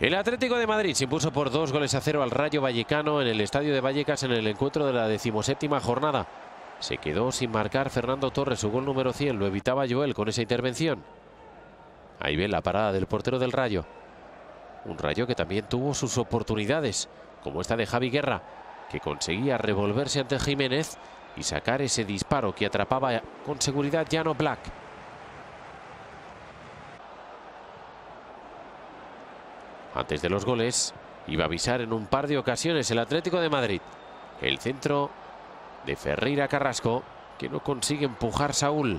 El Atlético de Madrid se impuso por 2-0 al Rayo Vallecano en el estadio de Vallecas en el encuentro de la 17ª jornada. Se quedó sin marcar Fernando Torres, su gol número 100, lo evitaba Joel con esa intervención. Ahí ven la parada del portero del Rayo. Un Rayo que también tuvo sus oportunidades, como esta de Javi Guerra, que conseguía revolverse ante Jiménez y sacar ese disparo que atrapaba con seguridad Jan Oblak. Antes de los goles, iba a avisar en un par de ocasiones el Atlético de Madrid. El centro de Ferreira Carrasco, que no consigue empujar Saúl.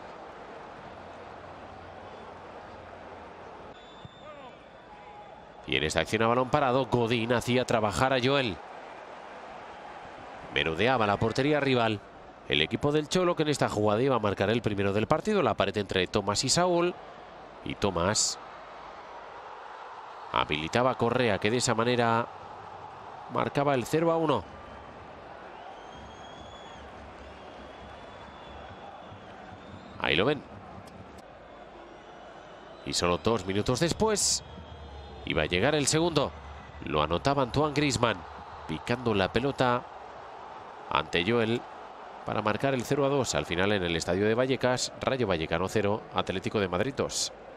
Y en esta acción a balón parado, Godín hacía trabajar a Joel. Merodeaba la portería rival. El equipo del Cholo, que en esta jugada iba a marcar el primero del partido. La pared entre Tomás y Saúl. Y Tomás habilitaba a Correa, que de esa manera marcaba el 0-1. Ahí lo ven. Y solo 2 minutos después iba a llegar el segundo. Lo anotaba Antoine Griezmann, picando la pelota ante Joel para marcar el 0-2. Al final en el estadio de Vallecas, Rayo Vallecano 0, Atlético de Madrid 2.